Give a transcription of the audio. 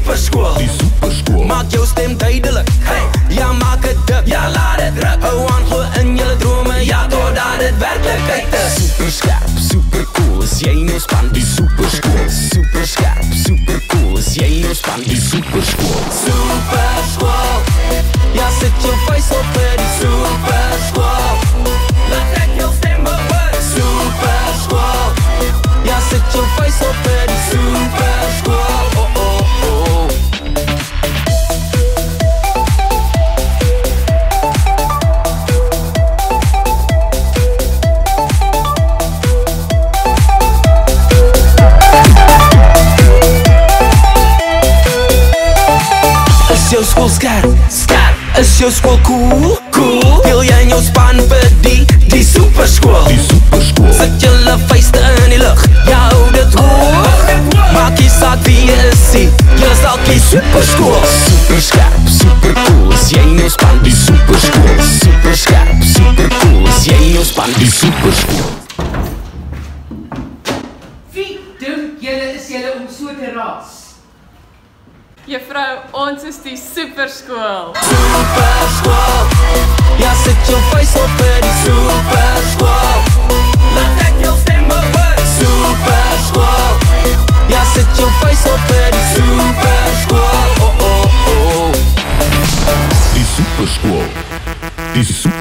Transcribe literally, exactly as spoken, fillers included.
superskool. Die superskool. Maak jou stem duidelik, hey, ja maak het dik, ja laat het druk. Hou aan, glo in julle drome, ja totdat dit werklikheid is. Super skerp, super cool, is jy nou span? Die superskool. Super skerp, super cool, is jy nou span? Die superskool. Superskool, ja sit jou face op vir die superskool. Laat ek jou stem behoor. Superskool, ja sit jou face op vir die superskool. Oh oh oh. Is jou skool skerp? Skerp. Is jou skool cool? Cool. Wil jy in jou span vir die, die superskool? Die superskool. Sit julle vuiste in die lug, ja hou dit hoog. Maak jy saak wie jy is, jy is al die superskool. Super skerp, super cool, is jy nou span? Die superskool. Super skerp, super cool, is jy nou span? Die superskool. Wie dink julle is julle om so te raas? Juffrou, ons is die superskool. Superskool, ja sit jou vuist op vir die superskool. Laat ek jou stem behoor. Superskool, ja sit jou vuist op vir die superskool. Oh oh oh. Die superskool. Die superskool.